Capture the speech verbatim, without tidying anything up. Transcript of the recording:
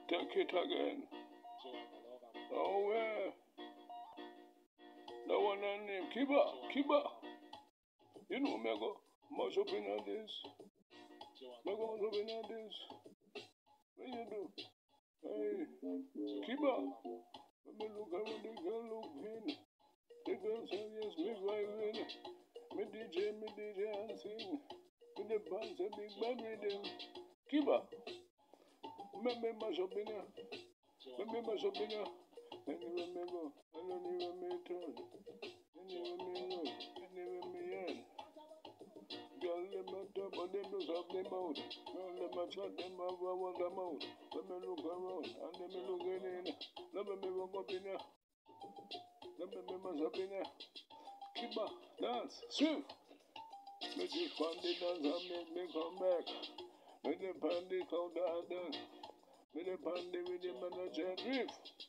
take it again. Oh yeah. No one on name. Kiba, Kiba. You know me go much up in on this. Me go much up in on this. What you do? Hey, Kiba. Let me look at what the girl look in. The girl say yes, me violin. Me D J, me D J and sing. Me the band say big band rhythm. Kiba. Me me mash up in here. Me me mash up in here. Anywhere me go, and anywhere me turn. Anywhere me run, anywhere me end. Girl, let me top of them lose up them out. Girl, let me shut them up, I want them out. Let me look around, and let me look in. Let me walk up in here. Let me mash up in here. Keep up, dance, swing. Make it fun, the dance and make me come back. Make the pandy count the dance. Make the pandy with the manager drift.